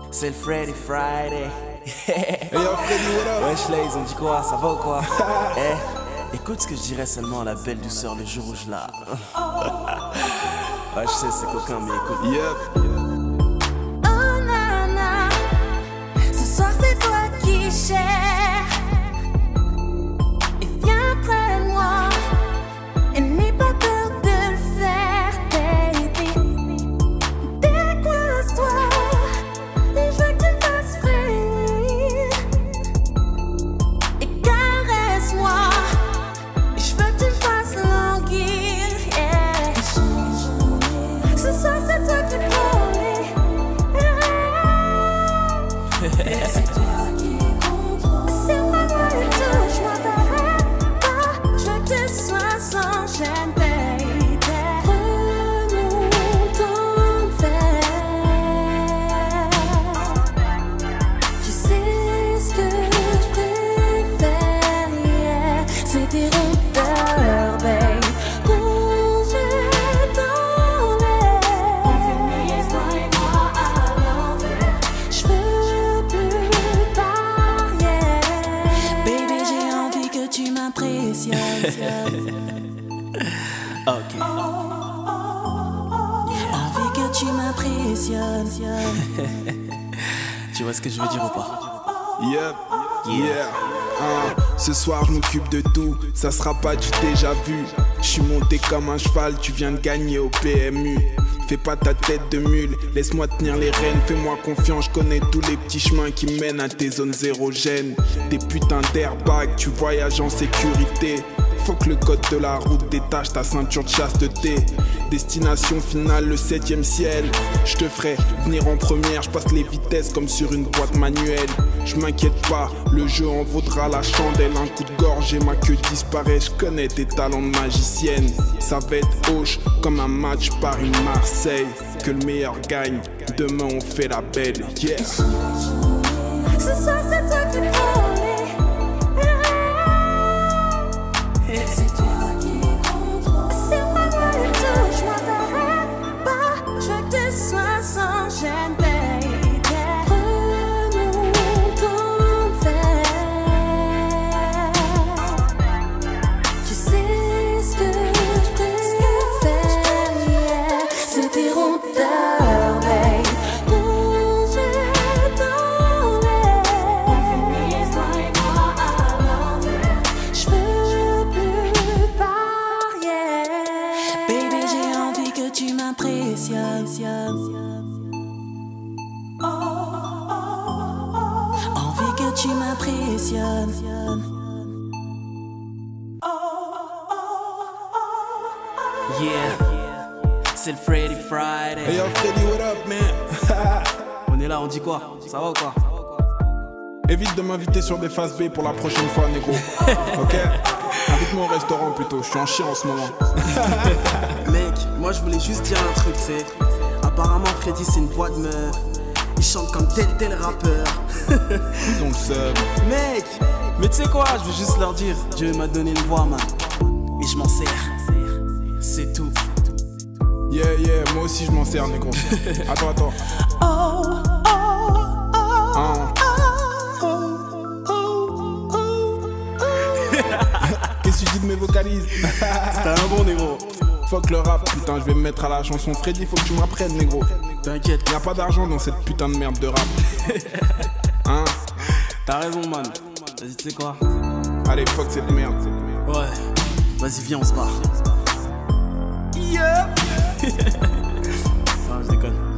C'est le Freddy Friday. Hey yo Freddy, what up? Wesh Lays, on dit quoi? Ça va ou quoi? Écoute ce que je dirais seulement à la belle douceur le jour où je la... Ouais, je sais, c'est coquin, mais écoute. Yep. Oh nana, ce soir c'est toi qui gères. Et viens près de moi, et n'aie pas peur de le faire, baby. Décoince-toi, et je veux que tu me fasses frémir. Et caresse-moi, et je veux que tu me fasses languir, yeah. Ce soir c'est toi qui promets. C'est toi qui contrôle. C'est moi et touche-moi, t'arrêtes pas. Je veux que tu sois sans gêne, baby. Prenons ton de faire. Tu sais ce que je préfère, yeah. C'est tes rondeurs, babe. Ok. Envie que tu m'impressionnes. Tu vois ce que je veux dire ou pas? Yep. Yeah. Ce soir je m'occupe de tout, ça sera pas du déjà vu. Je suis monté comme un cheval, tu viens de gagner au PMU. Fais pas ta tête de mule, laisse-moi tenir les rênes. Fais-moi confiance, je connais tous les petits chemins qui mènent à tes zones érogènes. Des putains d'airbags, tu voyages en sécurité. Faut que le code de la route détache ta ceinture de chasteté. Destination finale, le 7e ciel. Je te ferai venir en première, je passe les vitesses comme sur une boîte manuelle. Je m'inquiète pas, le jeu en vaudra la chandelle. Un coup de gorge et ma queue disparaît. Je connais tes talents de magicienne. Ça va être hoche comme un match Paris-Marseille. Que le meilleur gagne, demain on fait la belle, yeah. Ce soir c'est toi qui promets. C'est toi qui contrôle. C'est moi et touche-moi, t'arrêtes pas. Je veux que tu sois sans gêne, baby. Prenons ton de faire. Tu sais ce que je préfère, yeah. C'est tes rondeurs, babe. Envie que tu m'impressionnes. Yeah. C'est le Freddy Friday. Hey yo Freddy, what up man? On est là, on dit quoi? Ça va ou quoi? Évite de m'inviter sur des phases B pour la prochaine fois, négro. Ok? Invite-moi au restaurant plutôt, je suis en chien en ce moment. Mec, moi je voulais juste dire un truc, c'est... Apparemment Freddy c'est une voix de meuf. Il chante comme tel rappeur. Ils ont le seum. Mec, mais tu sais quoi, je veux juste leur dire, Dieu m'a donné une voix, man. Et je m'en sers. C'est tout. Yeah, yeah, moi aussi je m'en sers, négro. Attends. Qu'est-ce que tu dis de mes vocalises? C'était un bon négro. Fuck le rap, putain, je vais me mettre à la chanson. Freddy, faut que tu m'apprennes, négro. T'inquiète. Y'a pas d'argent dans cette putain de merde de rap. Hein? T'as raison, man. Vas-y, tu sais quoi? Allez, fuck cette merde. Ouais. Vas-y, viens, on se barre. Yeah. Non, je déconne.